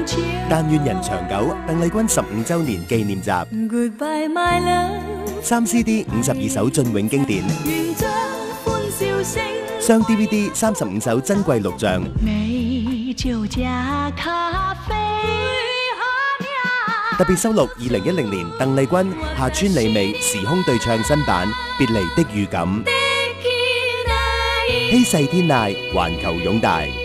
但願人長久，鄧麗君15週年紀念集。 Goodbye my love， 3 CD 52首雋永經典， 願將歡笑聲， 雙 DVD 35首珍貴錄像， 美酒加咖啡， 特別收錄2010年鄧麗君夏川里美時空對唱新版《別離的預感》，希世天籟環球擁戴。